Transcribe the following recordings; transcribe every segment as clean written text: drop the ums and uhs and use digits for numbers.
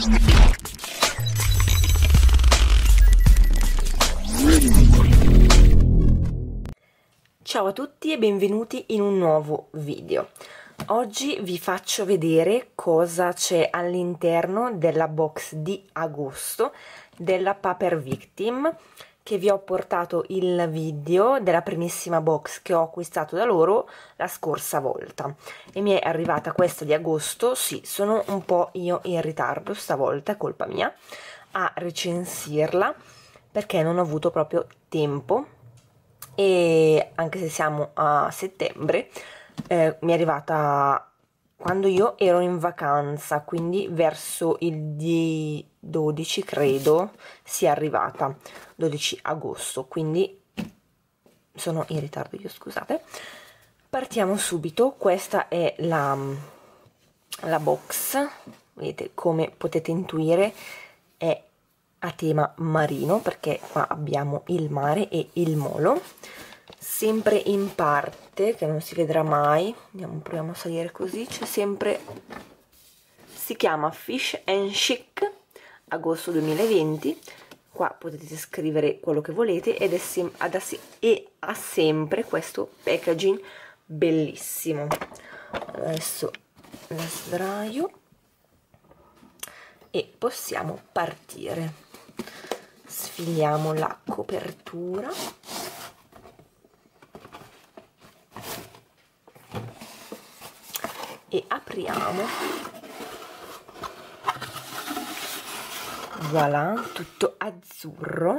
Ciao a tutti e benvenuti in un nuovo video. Oggi vi faccio vedere cosa c'è all'interno della box di agosto della Paper Victim, che vi ho portato il video della primissima box che ho acquistato da loro la scorsa volta e mi è arrivata questa di agosto. Sì, sono un po' io in ritardo stavolta, è colpa mia, a recensirla perché non ho avuto proprio tempo, e anche se siamo a settembre mi è arrivata quando io ero in vacanza, quindi verso il 12 credo sia arrivata, 12 agosto, quindi sono in ritardo io, scusate. Partiamo subito. Questa è la box, vedete, come potete intuire è a tema marino perché qua abbiamo il mare e il molo, sempre in parte che non si vedrà mai. Andiamo, proviamo a salire così, c'è sempre, si chiama Fish and Chic agosto 2020. Qua potete scrivere quello che volete ed ha sempre questo packaging bellissimo. Adesso la sdraio e possiamo partire. Sfiliamo la copertura e apriamo. Voilà, tutto azzurro.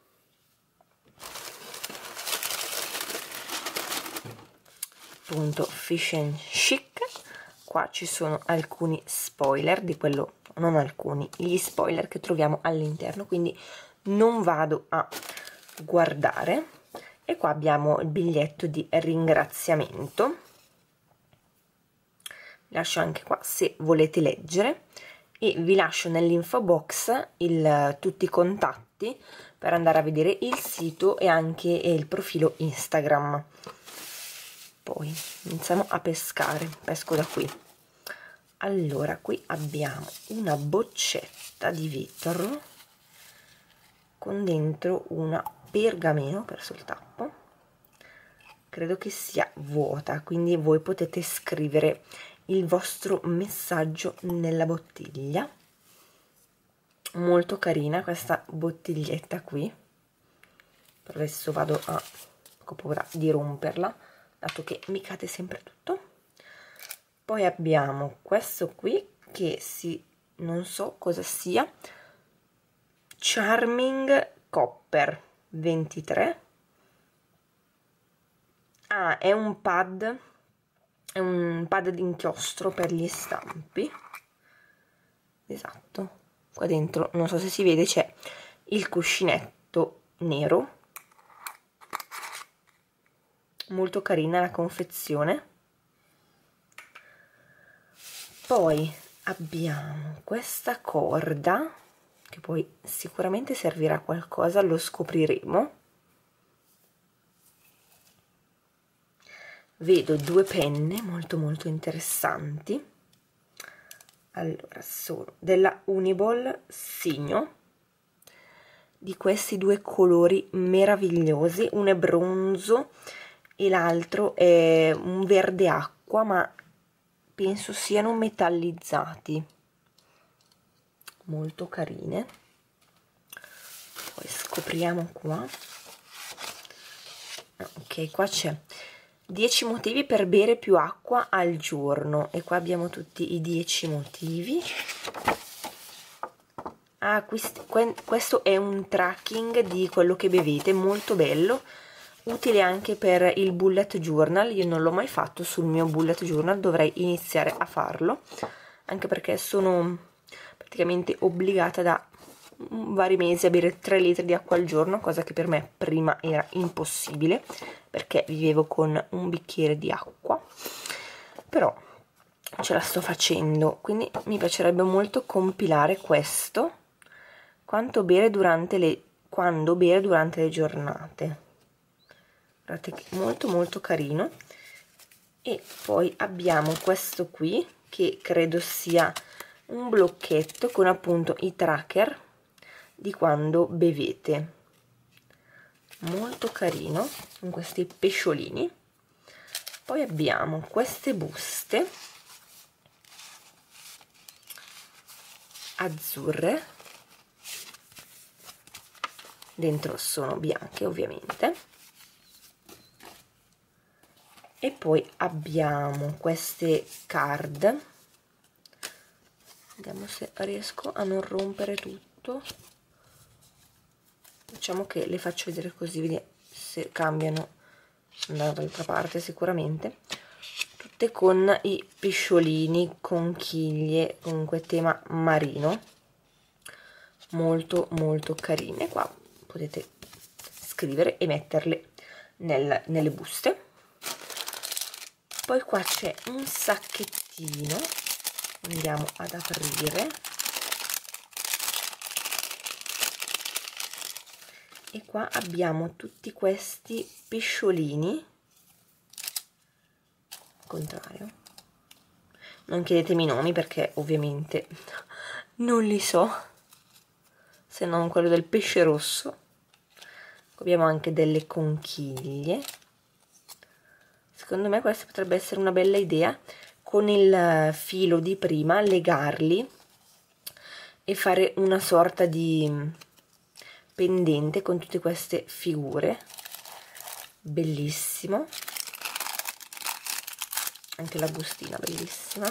Appunto Fish and Chic. Qua ci sono alcuni spoiler di quello, non alcuni, gli spoiler che troviamo all'interno, quindi non vado a guardare. E qua abbiamo il biglietto di ringraziamento, vi lascio anche qua se volete leggere, e vi lascio nell'info box tutti i contatti per andare a vedere il sito e anche il profilo Instagram. Poi iniziamo a pescare, pesco da qui. Allora, qui abbiamo una boccetta di vetro con dentro una pergamena, ho perso il tappo, credo che sia vuota, quindi voi potete scrivere il vostro messaggio nella bottiglia. Molto carina questa bottiglietta qui, per adesso vado a, ho paura di romperla dato che mi cade sempre tutto. Poi abbiamo questo qui che non so cosa sia, Charming Copper 23. Ah, è un pad d'inchiostro per gli stampi, esatto. Qua dentro non so se si vede, c'è il cuscinetto nero, molto carina la confezione. Poi abbiamo questa corda che poi sicuramente servirà a qualcosa, lo scopriremo. Vedo due penne molto interessanti. Allora, sono della Uniball Signo, di questi due colori meravigliosi, uno è bronzo e l'altro è un verde acqua, ma penso siano metallizzati, molto carine. Poi scopriamo qua. Ok, qua c'è 10 motivi per bere più acqua al giorno, e qua abbiamo tutti i 10 motivi. Ah, questo è un tracking di quello che bevete, molto bello, utile anche per il bullet journal. Io non l'ho mai fatto sul mio bullet journal, dovrei iniziare a farlo, anche perché sono praticamente obbligata da vari mesi a bere 3 litri di acqua al giorno, cosa che per me prima era impossibile perché vivevo con un bicchiere di acqua, però ce la sto facendo, quindi mi piacerebbe molto compilare questo, quando bere durante le giornate. Guardate che molto carino. E poi abbiamo questo qui che credo sia un blocchetto con appunto i tracker di quando bevete, molto carino, con questi pesciolini. Poi abbiamo queste buste azzurre, dentro sono bianche ovviamente, e poi abbiamo queste card, vediamo se riesco a non rompere tutto, facciamo che le faccio vedere così, vediamo se cambiano dall'altra parte, sicuramente tutte con i pesciolini, conchiglie, comunque tema marino, molto molto carine. Qua potete scrivere e metterle nelle buste. Poi qua c'è un sacchettino, andiamo ad aprire, e qua abbiamo tutti questi pesciolini, contrario, non chiedetemi i nomi perché ovviamente non li so, se non quello del pesce rosso. Abbiamo anche delle conchiglie, secondo me questa potrebbe essere una bella idea, con il filo di prima legarli e fare una sorta di pendente con tutte queste figure, bellissimo. Anche la bustina bellissima.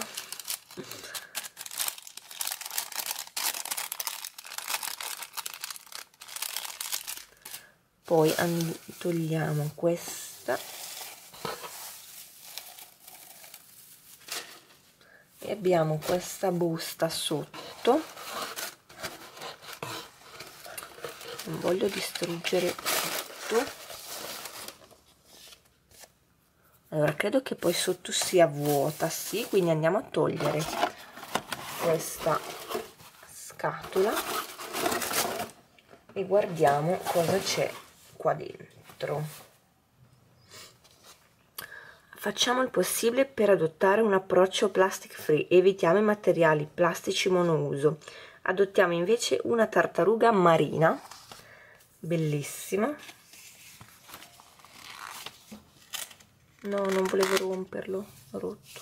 Poi togliamo questa e abbiamo questa busta sotto. Non voglio distruggere tutto. Allora, credo che poi sotto sia vuota, sì, quindi andiamo a togliere questa scatola e guardiamo cosa c'è qua dentro. Facciamo il possibile per adottare un approccio plastic free, evitiamo i materiali plastici monouso, adottiamo invece una tartaruga marina, bellissima. No, non volevo romperlo, l'ho rotto.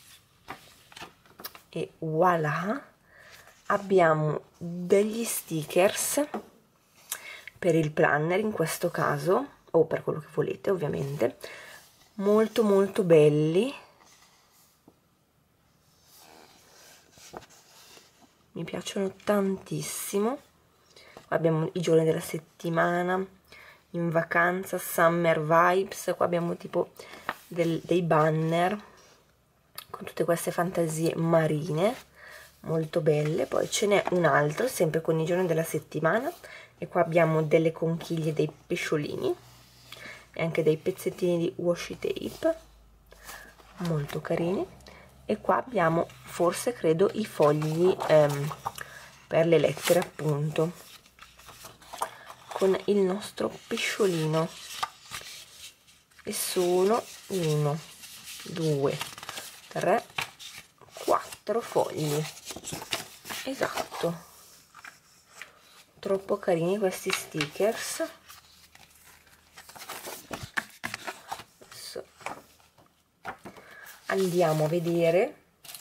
E voilà, abbiamo degli stickers per il planner in questo caso, o per quello che volete ovviamente, molto molto belli, mi piacciono tantissimo. Abbiamo i giorni della settimana, in vacanza, summer vibes, qua abbiamo tipo dei banner con tutte queste fantasie marine molto belle. Poi ce n'è un altro sempre con i giorni della settimana e qua abbiamo delle conchiglie, dei pesciolini e anche dei pezzettini di washi tape molto carini. E qua abbiamo, forse credo, i fogli per le lettere, appunto, con il nostro pesciolino, e sono 1, 2, 3, 4 fogli, esatto, troppo carini questi stickers. Adesso andiamo a vedere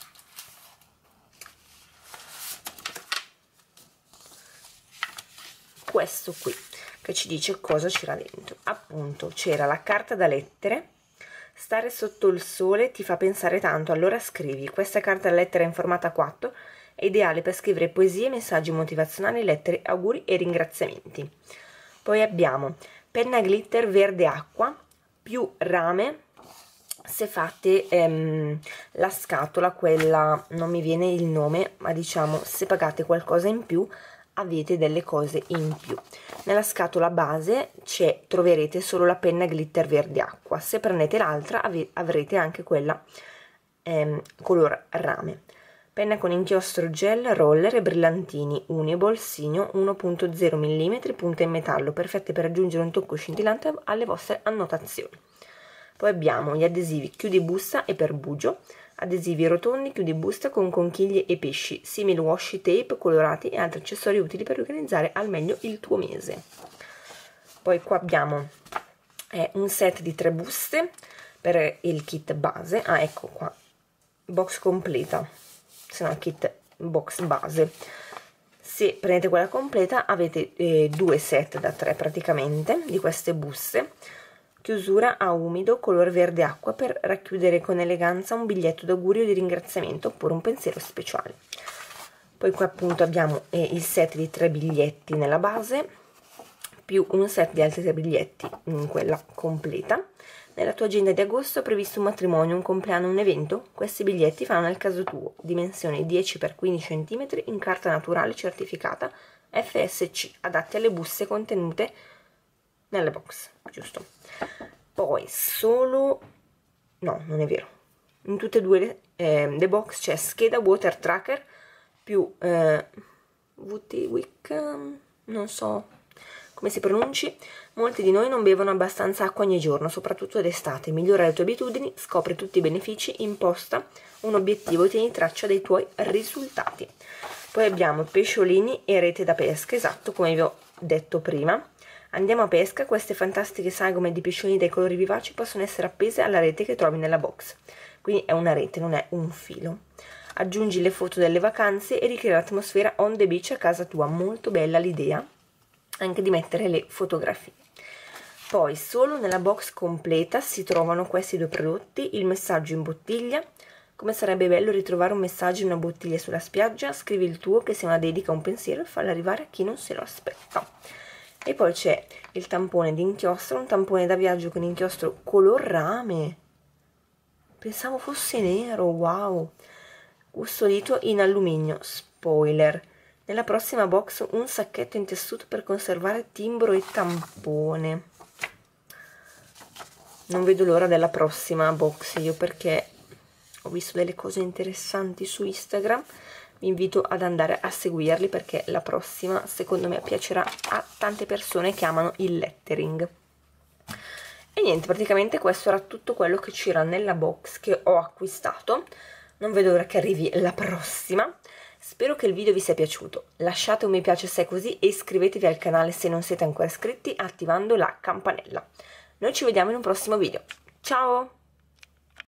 questo qui, che ci dice cosa c'era dentro. Appunto, c'era la carta da lettere. Stare sotto il sole ti fa pensare tanto, allora scrivi. Questa carta da lettere in formato A4 è ideale per scrivere poesie, messaggi motivazionali, lettere, auguri e ringraziamenti. Poi abbiamo penna glitter verde acqua più rame se fate la scatola, quella non mi viene il nome, ma diciamo se pagate qualcosa in più avete delle cose in più. Nella scatola base troverete solo la penna glitter verde acqua, se prendete l'altra avrete anche quella color rame. Penna con inchiostro gel, roller e brillantini Uniball Signo 1.0 mm, punta in metallo, perfette per aggiungere un tocco scintillante alle vostre annotazioni. Poi abbiamo gli adesivi chiudi busta e perbugio, adesivi rotondi, chiudibusta con conchiglie e pesci, simili washi tape colorati e altri accessori utili per organizzare al meglio il tuo mese. Poi qua abbiamo un set di 3 buste per il kit base. Ah, ecco qua, box completa, se no kit box base. Se prendete quella completa avete 2 set da 3 praticamente di queste buste, chiusura a umido color verde acqua per racchiudere con eleganza un biglietto d'augurio di ringraziamento oppure un pensiero speciale. Poi qua appunto abbiamo il set di 3 biglietti nella base più un set di altri 3 biglietti in quella completa. Nella tua agenda di agosto è previsto un matrimonio, un compleanno, un evento? Questi biglietti fanno nel caso tuo. Dimensione 10x15 cm in carta naturale certificata FSC, adatti alle buste contenute nelle box, giusto? Poi solo... no, non è vero. In tutte e due le box c'è scheda water tracker più VT Wick, non so come si pronunci. Molti di noi non bevono abbastanza acqua ogni giorno, soprattutto d'estate. Migliora le tue abitudini, scopri tutti i benefici, imposta un obiettivo e tieni traccia dei tuoi risultati. Poi abbiamo pesciolini e rete da pesca, esatto come vi ho detto prima. Andiamo a pesca, queste fantastiche sagome di pesciolini dai colori vivaci possono essere appese alla rete che trovi nella box. Quindi è una rete, non è un filo. Aggiungi le foto delle vacanze e ricrea l'atmosfera on the beach a casa tua. Molto bella l'idea anche di mettere le fotografie. Poi solo nella box completa si trovano questi 2 prodotti, il messaggio in bottiglia. Come sarebbe bello ritrovare un messaggio in una bottiglia sulla spiaggia. Scrivi il tuo, che sia una dedica, un pensiero, e fallo arrivare a chi non se lo aspetta. E poi c'è il tampone di inchiostro, un tampone da viaggio con inchiostro color rame, pensavo fosse nero, wow, custodito in alluminio, spoiler. Nella prossima box un sacchetto in tessuto per conservare timbro e tampone. Non vedo l'ora della prossima box io, perché ho visto delle cose interessanti su Instagram. Vi invito ad andare a seguirli perché la prossima secondo me piacerà a tante persone che amano il lettering. E niente, praticamente questo era tutto quello che c'era nella box che ho acquistato. Non vedo l'ora che arrivi la prossima. Spero che il video vi sia piaciuto. Lasciate un mi piace se è così e iscrivetevi al canale se non siete ancora iscritti attivando la campanella. Noi ci vediamo in un prossimo video. Ciao!